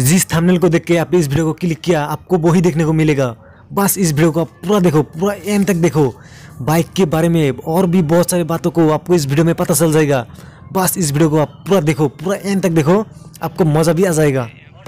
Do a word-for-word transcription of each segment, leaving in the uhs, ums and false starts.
जिस थंबनेल को देख के आपने इस वीडियो को क्लिक किया आपको वही देखने को मिलेगा। बस इस वीडियो को पूरा देखो, पूरा एंड तक देखो। बाइक के बारे में और भी बहुत सारी बातों को आपको इस वीडियो में पता चल जाएगा। बस इस वीडियो को आप पूरा देखो, पूरा एंड तक देखो, आपको मज़ा भी आ जाएगा।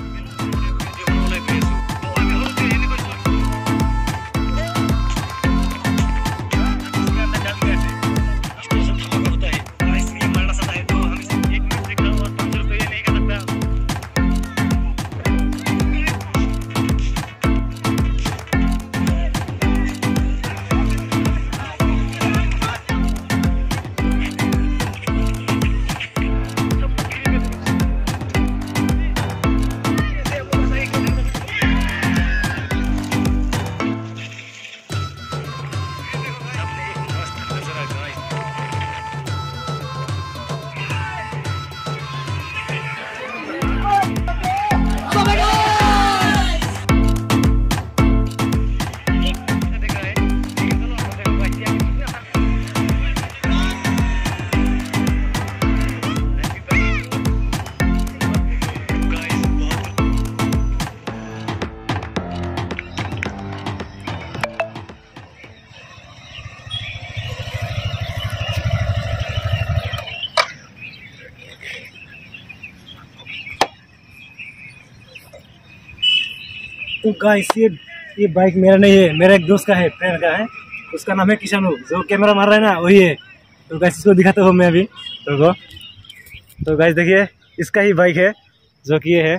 तो गाइस ये ये बाइक मेरा नहीं है, मेरा एक दोस्त का है, फ्रेंड का है। उसका नाम है किशानू, जो कैमरा मार रहा है ना वही है। तो गाइस इसको दिखाता हूँ मैं अभी तो तो गाइस देखिए इसका ही बाइक है, जो कि ये है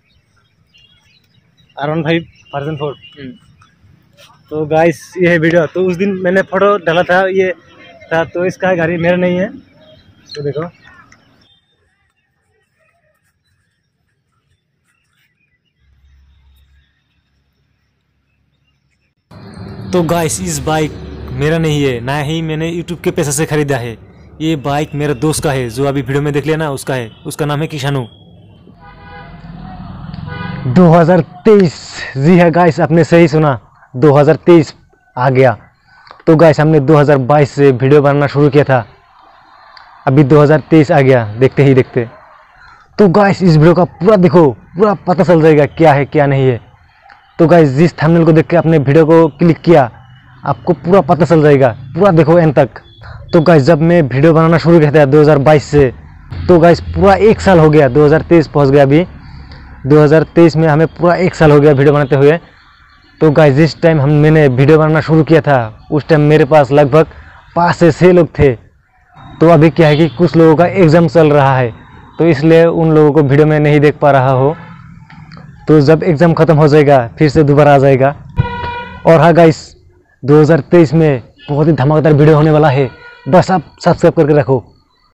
R one five version four. तो गाइस ये है वीडियो। तो उस दिन मैंने फोटो डाला था, ये था, तो इसका गाड़ी मेरा नहीं है। तो देखो तो गाइस इस बाइक मेरा नहीं है, ना ही मैंने यूट्यूब के पैसे से खरीदा है। ये बाइक मेरे दोस्त का है, जो अभी वीडियो में देख लिया ना, उसका है। उसका नाम है किशानू। दो हज़ार तेईस, जी है गाइस, आपने सही सुना, दो हज़ार तेईस आ गया। तो गाइस हमने दो हज़ार बाईस से वीडियो बनाना शुरू किया था, अभी दो हज़ार तेईस आ गया देखते ही देखते। तो गाइस इस वीडियो का पूरा देखो, पूरा पता चल जाएगा क्या है क्या नहीं है। तो गाइस जिस थंबनेल को देख के आपने वीडियो को क्लिक किया आपको पूरा पता चल जाएगा, पूरा देखो एंड तक। तो गाइस जब मैं वीडियो बनाना शुरू किया था दो हज़ार बाईस से, तो गाइस पूरा एक साल हो गया, दो हज़ार तेईस पहुंच गया। अभी दो हज़ार तेईस में हमें पूरा एक साल हो गया वीडियो बनाते हुए। तो गाइस जिस टाइम हम मैंने वीडियो बनाना शुरू किया था उस टाइम मेरे पास लगभग पाँच से छः लोग थे। तो अभी क्या है कि कुछ लोगों का एग्ज़ाम चल रहा है, तो इसलिए उन लोगों को वीडियो में नहीं देख पा रहा हो। तो जब एग्ज़ाम ख़त्म हो जाएगा फिर से दोबारा आ जाएगा। और हाँ गाइस दो हज़ार तेईस में बहुत ही धमाकेदार वीडियो होने वाला है, बस आप सब्सक्राइब करके रखो।